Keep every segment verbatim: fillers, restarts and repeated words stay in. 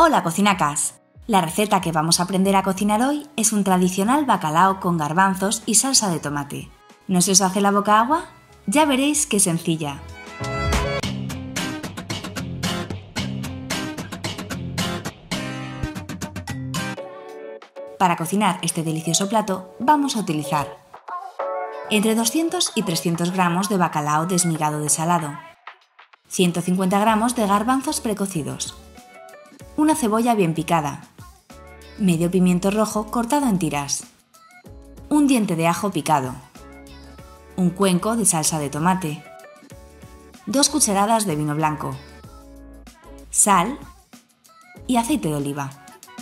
Hola cocinacas. La receta que vamos a aprender a cocinar hoy es un tradicional bacalao con garbanzos y salsa de tomate. ¿No se os hace la boca agua? Ya veréis qué sencilla. Para cocinar este delicioso plato vamos a utilizar entre doscientos y trescientos gramos de bacalao desmigado desalado, ciento cincuenta gramos de garbanzos precocidos, una cebolla bien picada, medio pimiento rojo cortado en tiras, un diente de ajo picado, un cuenco de salsa de tomate, dos cucharadas de vino blanco, sal y aceite de oliva.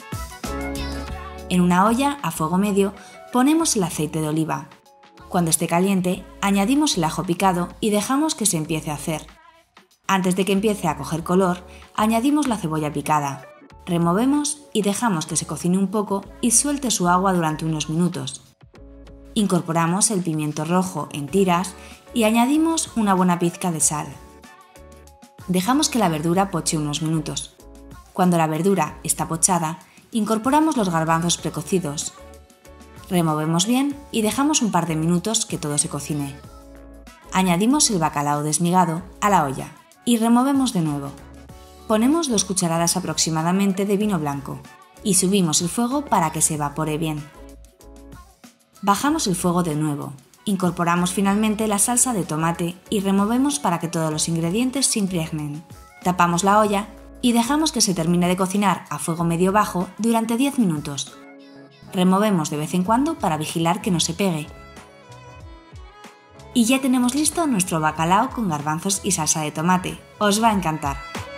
En una olla a fuego medio ponemos el aceite de oliva. Cuando esté caliente, añadimos el ajo picado y dejamos que se empiece a hacer. Antes de que empiece a coger color, añadimos la cebolla picada. Removemos y dejamos que se cocine un poco y suelte su agua durante unos minutos. Incorporamos el pimiento rojo en tiras y añadimos una buena pizca de sal. Dejamos que la verdura poche unos minutos. Cuando la verdura está pochada, incorporamos los garbanzos precocidos. Removemos bien y dejamos un par de minutos que todo se cocine. Añadimos el bacalao desmigado a la olla y removemos de nuevo. Ponemos dos cucharadas aproximadamente de vino blanco y subimos el fuego para que se evapore bien. Bajamos el fuego de nuevo, incorporamos finalmente la salsa de tomate y removemos para que todos los ingredientes se impregnen. Tapamos la olla y dejamos que se termine de cocinar a fuego medio bajo durante diez minutos. Removemos de vez en cuando para vigilar que no se pegue. Y ya tenemos listo nuestro bacalao con garbanzos y salsa de tomate. Os va a encantar.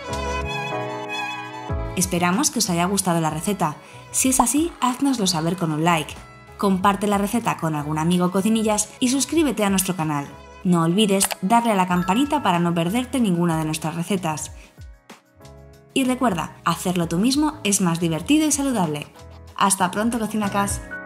Esperamos que os haya gustado la receta. Si es así, háznoslo saber con un like. Comparte la receta con algún amigo cocinillas y suscríbete a nuestro canal. No olvides darle a la campanita para no perderte ninguna de nuestras recetas. Y recuerda, hacerlo tú mismo es más divertido y saludable. ¡Hasta pronto, cocinacas!